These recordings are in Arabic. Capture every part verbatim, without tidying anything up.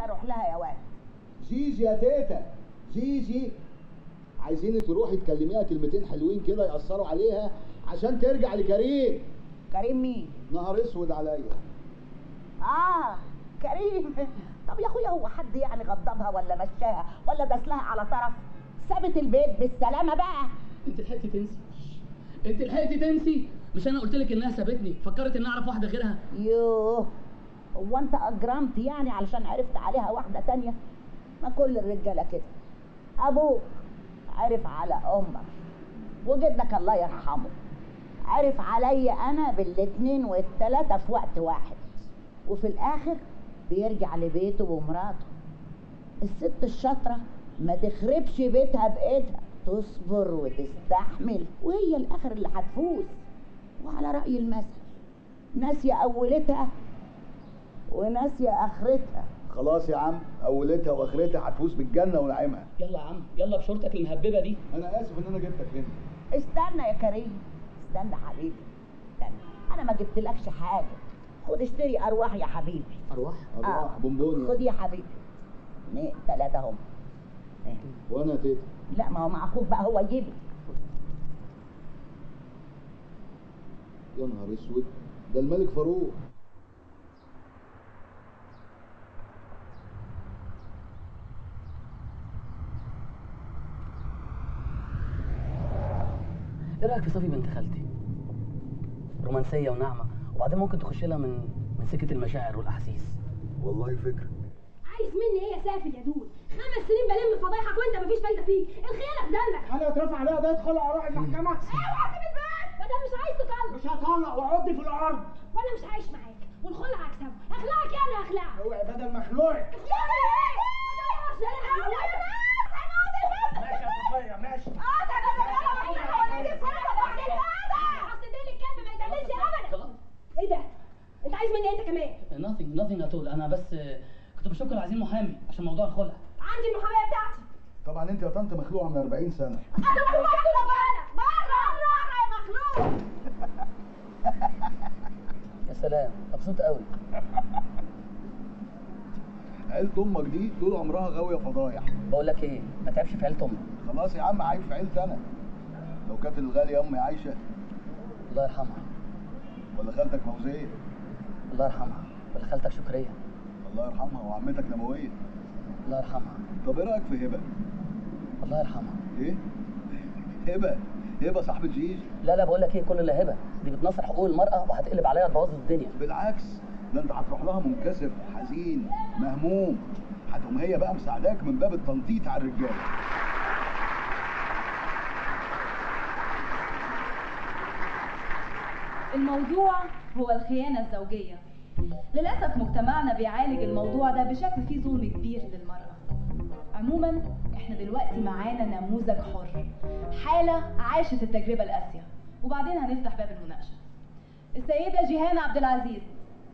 الا اروح لها يا واد. جيجي يا تيتا، جيجي عايزينك تروحي تكلميها كلمتين حلوين كده يأثروا عليها عشان ترجع لكريم. كريم مين؟ نهار اسود عليا. اه كريم. طب يا اخويا هو حد يعني غضبها ولا مشاها ولا دسلها على طرف؟ سابت البيت بالسلامه بقى. انت لحقتي تنسي؟ انت لحقتي تنسي؟ مش انا قلت لك انها سابتني؟ فكرت اني اعرف واحده غيرها؟ يوه، هو انت اجرمت يعني علشان عرفت عليها واحده تانية؟ ما كل الرجاله كده. ابوك عرف على امك، وجدك الله يرحمه عرف عليا انا بالاتنين والتلاته في وقت واحد، وفي الاخر بيرجع لبيته ومراته. الست الشاطره ما تخربش بيتها بايدها، تصبر وتستحمل وهي الاخر اللي هتفوز. وعلى رأي المثل، ناسيه اولتها وناسيه اخرتها. خلاص يا عم، اولتها واخرتها هتفوز بالجنه ونعيمها. يلا يا عم، يلا بشورتك المهببه دي. انا اسف ان انا جبتك هنا. استنى يا كريم، استنى حبيبي، استنى. انا ما جبتلكش حاجه، خد اشتري ارواح يا حبيبي. ارواح؟ ارواح آه. بونبوني. خد يا حبيبي. اثنين ثلاثه هم. إيه؟ وانا يا تيتا؟ لا ما هو مع اخوك بقى، هو يجيب. يا نهار اسود، ده الملك فاروق. ايه رايك في صافي بنت خالتي؟ رومانسيه وناعمه، وبعدين ممكن تخش لها من من سكه المشاعر والاحاسيس. والله فكره. عايز مني ايه يا سافل يا دود؟ خمس سنين بلم فضايحك وانت مفيش فايده فيك، الخيانه في دمك. انا اترفع عليها ده ادخل اروح المحكمه. اوعى تسيب البيت ما دام مش عايز تطلق. مش هطلق واعضي في الارض. وانا مش عايش معاك، والخلع هكسبه. اخلعك يعني هخلعك. اوعي بدل ما اخلعك. اخلعك ايه؟ ما تقدرش انا هخلعك. ماشي يا صفيه ماشي. اه ده ده ده اصل ده اللي الكلب ما يتعملش ابدا. ايه ده؟ انت عايز مني انت كمان؟ nothing nothing at all. انا بس كنت بشكر عايزين محامي عشان موضوع الخلع. عندي المحاميه بتاعتي. طبعا انت يا طنط مخلوعه من أربعين سنه. انا مخلوعه بره بره بره يا مخلوع. يا سلام، مبسوط قوي. عيلة امك دي طول عمرها غاويه فضايح. بقول لك ايه، ما تعبش في عيله امك. خلاص يا عم، عايب في عيلتي انا. لو كانت الغاليه امي عايشه. الله يرحمها. ولا خالتك فوزيه. الله يرحمها. ولا خالتك شكريه. الله يرحمها. وعمتك نبويه. الله يرحمها. طب ايه رايك في هبه؟ الله يرحمها. ايه؟ هبه هبه صاحبة جيجي. لا لا، بقول لك ايه، كل اللي هبه دي بتنصر حقوق المراه وهتقلب عليها تبوظ الدنيا. بالعكس، ده انت هتروح لها منكسر حزين مهموم، هتقوم هي بقى مساعداك من باب التنطيط على الرجاله. الموضوع هو الخيانة الزوجية. للأسف مجتمعنا بيعالج الموضوع ده بشكل فيه ظلم كبير للمرأة. عموما احنا دلوقتي معانا نموذج حر، حالة عاشت التجربة القاسية، وبعدين هنفتح باب المناقشة. السيدة جيهان عبد العزيز.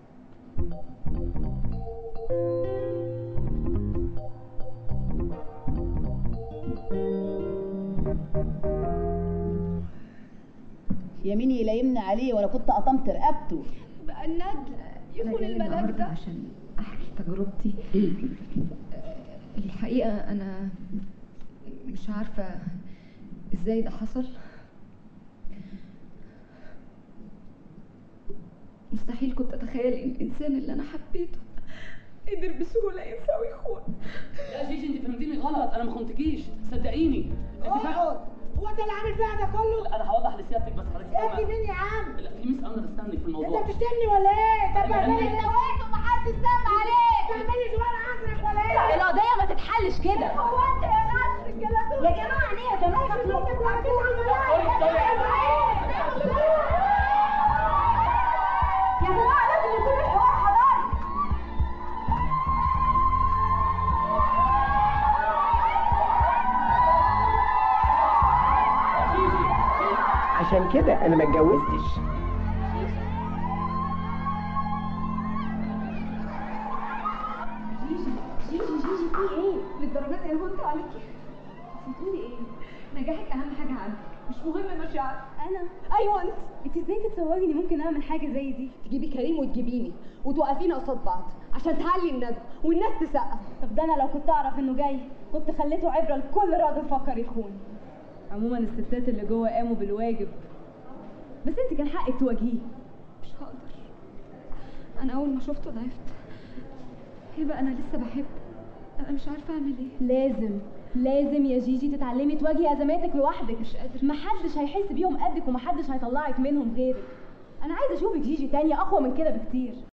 يمين يلايمني عليه وانا كنت قطمت رقبته. بقى الندل يخون الملاك ده. عشان احكي تجربتي. الحقيقه انا مش عارفه ازاي ده حصل. مستحيل كنت اتخيل ان الانسان اللي انا حبيته قدر بسهوله ينسى ويخون. يا جيجي انت فهمتيني غلط، انا ما خنتكيش، صدقيني. انت فاهم هو انت اللي عامل فيها ده كله؟ انا هوضح لسيادتك بس حضرتك انت مين يا عم؟ لا في ميس اندر ستاندينج في الموضوع. انت بتشتمني ولا ايه؟ طب أيوة، اعملي أيوة. سويت ومحدش سمع عليك. تعملي شوال عصرك ولا ايه؟ القضية ما تتحلش كده. هو انت يا ناس الجلاسوس يا جماعه ليه يا جماعه مخلوق يا جماعه لازم يكون الحوار حضاري. عشان كده انا ما اتجوزتش. جيجي جيجي جيجي في ايه؟ للدرجات اللي هنت عليكي؟ بتقولي ايه؟ نجاحك اهم حاجه عندك. مش مهم مشاعر. انا ايوه انت انت ازاي تتصوري اني ممكن اعمل حاجه زي دي؟ تجيبي كريم وتجيبيني وتوقفينا قصاد بعض عشان تعلي الندى والناس تسقف. طب ده انا لو كنت اعرف انه جاي كنت خليته عبره لكل راجل فكر يخون. عموما الستات اللي جوه قاموا بالواجب، بس انت كان حقك تواجهيه. مش هقدر، انا اول ما شفته ضعفت. هبه انا لسه بحبه، انا مش عارفه اعمل ايه. لازم لازم يا جيجي تتعلمي تواجهي ازماتك لوحدك. مش قادرة. محدش هيحس بيهم قدك ومحدش هيطلعك منهم غيرك. انا عايزه اشوفك جيجي تانية اقوى من كده بكتير.